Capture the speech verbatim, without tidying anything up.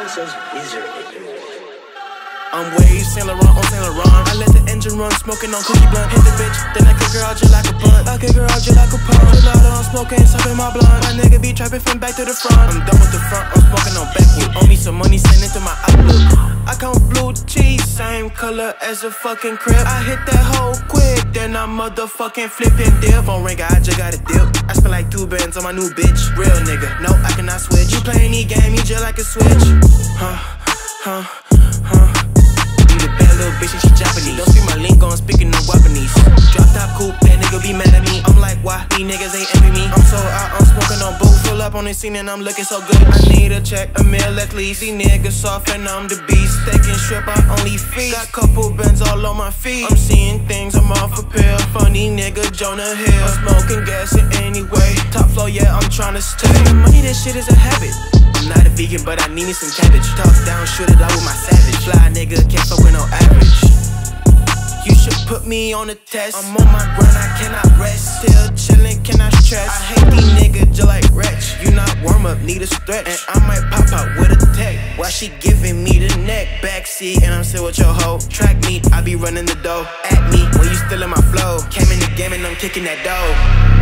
says is your ignorant. I'm Wade, Saint Laurent on Saint Laurent. I let the engine run, smoking on cookie blunt. Hit the bitch, then I kick her out just like a blunt. I kick her out just like a punch. Gelato, I'm smoking, sucking my blunt. My nigga be trapping from back to the front. I'm done with the front, I'm smoking on backwood. Owe me some money, send it to my outlook. I count blue cheese, same color as a fucking crib. I hit that hoe quick, then I motherfucking flipping dip. Phone ring, I just got a dip. I spent like two bands on my new bitch. Real nigga, no, I cannot switch. You play any game, you just like a switch. Huh, huh, huh. Little bitch and she Japanese. Don't speak my lingo, I'm speaking no Japanese. Drop top coupe, that nigga be mad at me. I'm like, why? These niggas ain't envy me. I'm so out, I'm smoking on booth. Full up on the scene and I'm looking so good. I need a check, a meal at least. These niggas soft and I'm the beast. Steak and strip, I only feast. Got couple bands all on my feet. I'm seeing things, I'm off a pill. Funny nigga, Jonah Hill. I'm smoking gas in any way. Top floor, yeah, I'm trying to stay. Money, this shit is a habit. I'm not a vegan, but I need me some cabbage. Talk down, shoot it out with my savage. Fly nigga, can't fuck with no average. You should put me on a test. I'm on my grind, I cannot rest. Still chillin', cannot stress. I hate these niggas just like Wretch. You not warm up, need a stretch. And I might pop out with a tech while she giving me the neck. Backseat, and I'm still with your hoe. Track meet, I be running the dough. At me, when you still in my flow. Came in the game and I'm kicking that dough.